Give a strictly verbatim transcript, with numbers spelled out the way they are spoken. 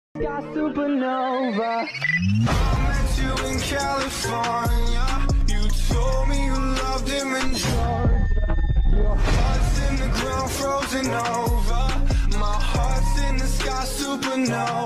Got supernova. I met you in California. You told me you loved him in Georgia. Your heart's in the ground, frozen over. My heart's in the sky, supernova.